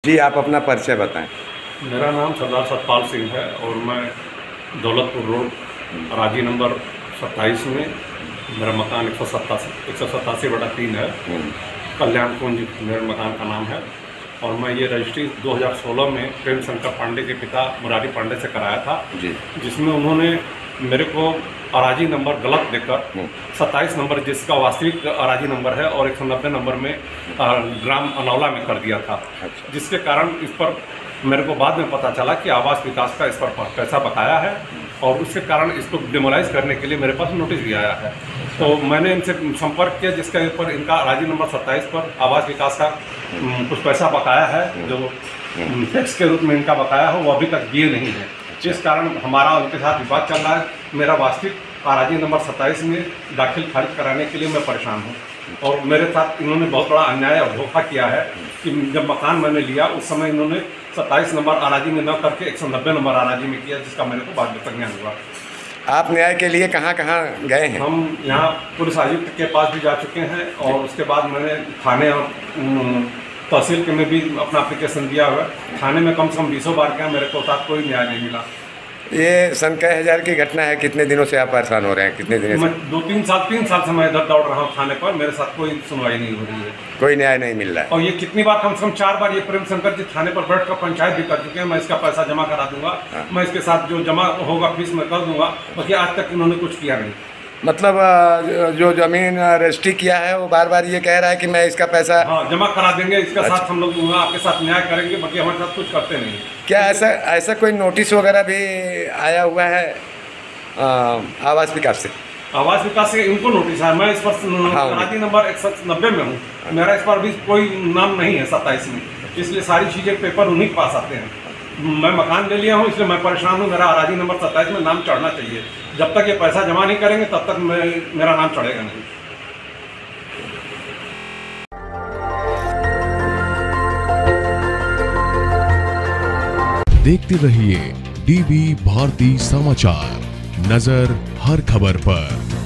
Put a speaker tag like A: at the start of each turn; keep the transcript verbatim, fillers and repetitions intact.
A: जी, आप अपना परिचय बताएं।
B: मेरा नाम सरदार सतपाल सिंह है और मैं दौलतपुर रोड अराजी नंबर सत्ताईस में मेरा मकान एक सौ सत्तासी एक सौ सत्तासी बटा तीन है। कल्याण कुंज मेरे मकान का नाम है और मैं ये रजिस्ट्री दो हज़ार सोलह में प्रेम शंकर पांडे के पिता मुरारी पांडे से कराया था जी, जिसमें उन्होंने मेरे को अराजी नंबर गलत देकर सत्ताईस नंबर जिसका वास्तविक अराजी नंबर है और एक सौ नब्बे नंबर में ग्राम अनौला में कर दिया था, जिसके कारण इस पर मेरे को बाद में पता चला कि आवास विकास का इस पर पैसा बकाया है और उसके कारण इसको डिमोलाइज करने के लिए मेरे पास नोटिस भी आया है। तो मैंने इनसे संपर्क किया जिसके ऊपर इनका अराजी नंबर सत्ताईस पर आवास विकास का कुछ पैसा बकाया है, जो टैक्स के रूप में इनका बकाया हो वो अभी तक दिए नहीं है, जिस कारण हमारा उनके साथ विवाद चल रहा है। मेरा वास्तविक अराजी नंबर सत्ताईस में दाखिल खारिज कराने के लिए मैं परेशान हूँ और मेरे साथ इन्होंने बहुत बड़ा अन्याय और धोखा किया है कि जब मकान मैंने लिया उस समय इन्होंने सत्ताईस नंबर अराजी में न करके एक सौ नब्बे नंबर अराजी में किया, जिसका मेरे को बाद में तक ज्ञान हुआ।
A: आप न्याय के लिए कहाँ कहाँ गए हैं?
B: हम यहाँ पुलिस आयुक्त के पास भी जा चुके हैं और उसके बाद मैंने थाने और तहसील के में भी अपना एप्लीकेशन दिया हुआ है। थाने में कम से कम बीसों बार गया, मेरे को साथ कोई न्याय नहीं मिला।
A: ये सन कई हज़ार की घटना है, कितने दिनों से आप परेशान हो रहे हैं? कितने दिन से?
B: मैं दो तीन साल तीन साल से मैं इधर दौड़ रहा हूँ थाने पर, मेरे साथ कोई सुनवाई नहीं हो रही है,
A: कोई न्याय नहीं मिल रहा है।
B: और ये कितनी बार, कम से कम चार बार ये प्रेम शंकर जी थाने पर बैठ कर पंचायत भी कर चुके हैं। मैं इसका पैसा जमा करा दूंगा, मैं इसके साथ जो जमा होगा फीस मैं कर दूंगा, बाकी आज तक इन्होंने कुछ किया नहीं।
A: मतलब जो जमीन रजिस्ट्री किया है वो बार बार ये कह रहा है कि मैं इसका पैसा
B: हाँ जमा करा देंगे, इसका अच्छा। साथ हम लोग आपके साथ न्याय करेंगे, बाकी हमारे साथ कुछ करते नहीं।
A: क्या ऐसा ऐसा कोई नोटिस वगैरह भी आया हुआ है आ, आवास विकास से?
B: आवास विकास से इनको नोटिस है, मैं इस पर अराजी नंबर एक सौ नब्बे में हूँ, मेरा इस पर भी कोई नाम नहीं है सत्ताईस में, इसलिए सारी चीज़ें पेपर उन्हीं के पास आते हैं। मैं मकान ले लिया हूँ इसलिए मैं परेशान हूँ, मेरा अराजी नंबर सत्ताईस में नाम चढ़ना चाहिए। जब तक ये पैसा जमा नहीं करेंगे तब तक मैं मेरा नाम चढ़ेगा नहीं।
C: देखते रहिए डीबी भारती समाचार, नजर हर खबर पर।